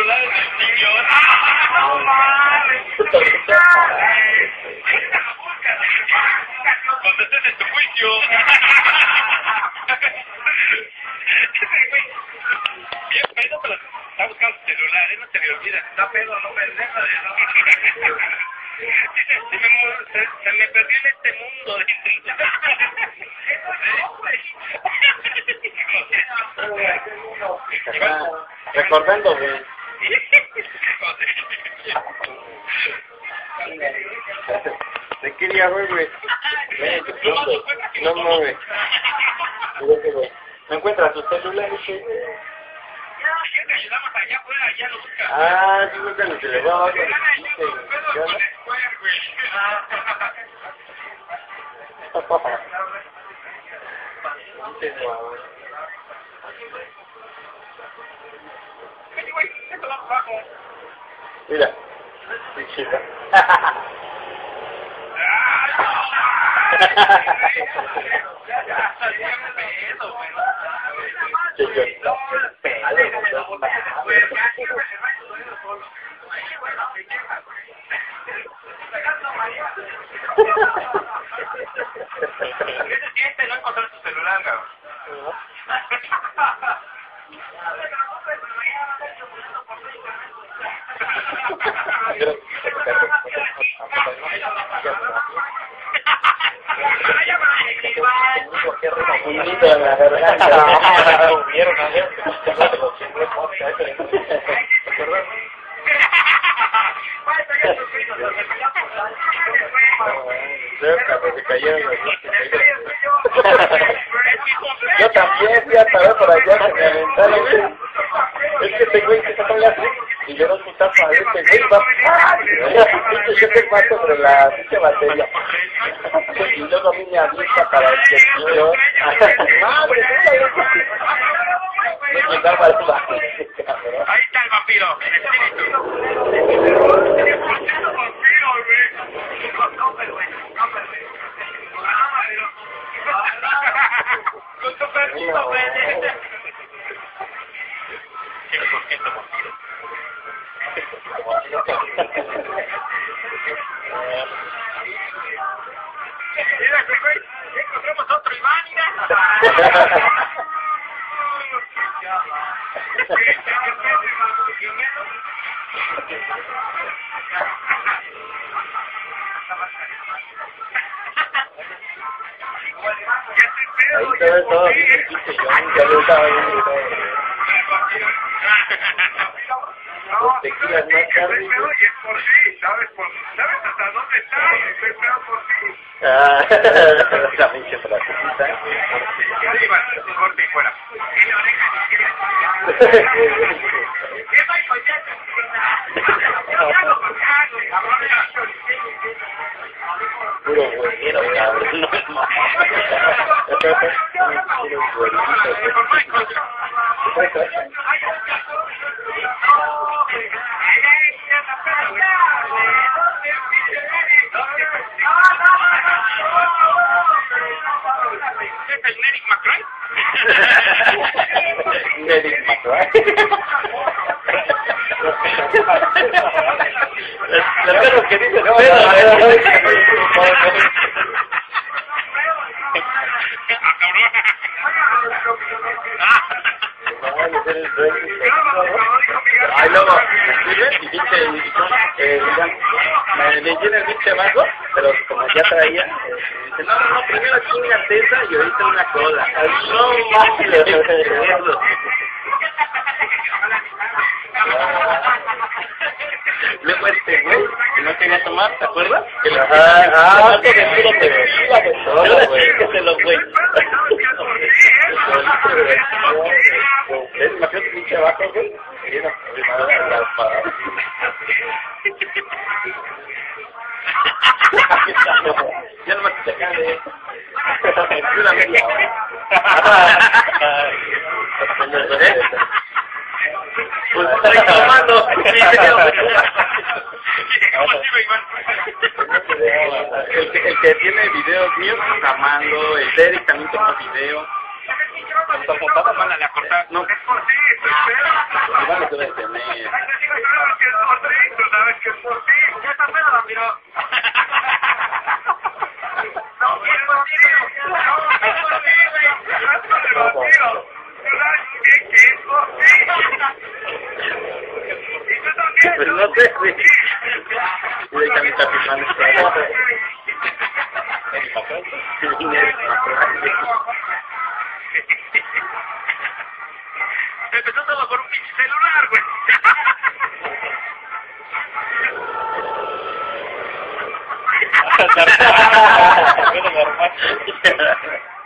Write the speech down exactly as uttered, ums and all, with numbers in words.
celular en el sillón. ¡No mames! Cuando estés en tu juicio. Bien pedo, pero está buscando su celular, ¿eh? No se le olvida. Está pedo, no pendejo. Se me, se, se me perdió en este mundo. Recordando, güey. Te quería ver, güey. No, no, güey. No encuentras tu celular, güey. Ya te ayudamos allá afuera, ya lo buscas. Ah, sí, buscan el celular. Mira, qué chido. No encontrar tu celular, cabrón. Unito en la garganta. Se cayeron. Yo también fui a parar por allá, se me aventaron. Es que este güey se sacó la y yo no putaba a este güey va. Yo te mato sobre la pinche batería. Y luego a mí me avisa para el que yo. Madre, ahí está el vampiro, el espíritu. Con tu perrito, güey. ¿Qué por qué te vampiro? Mira, güey, encontramos otro Iván, mira. Ahí se ve todo bien, yo ya lo estaba viendo todo. Tequilas más tarde. Y es por sí, ¿sabes? Por, ¿sabes hasta dónde está? Estoy esperando por sí. Ah, la pinche frasecita. Corte y fuera. Puro güeyero, cabrón, no es más. ¿Es el Neric McRae? Neric McRae. Los perros que dicen no, ay, luego, y pinche, eh, me llena el pinche vaso, pero como ya traía, dice, no, no, no, primero chingate esa y ahorita una cola. No, mames, eso. Luego este güey, que no quería tomar, ¿te acuerdas? Que le ah, ah, que de puro tequila de todo, güey. Que se lo güey. Es demasiado pinche abajo, güey. Y una primera la espada. Ya no me te cae. Una media hora. Pues está tomando. El que, el que tiene videos míos amando, el Derek también toma video. Mándale a cortar. No. Igual lo debe tener. Pues no sé, güey. Y de ahí también está filmando. Empezó todo por un pinche celular, güey. Bueno, normal.